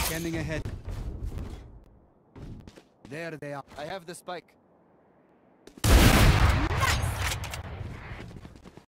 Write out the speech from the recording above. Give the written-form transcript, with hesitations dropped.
Scanning ahead. There they are. I have the spike.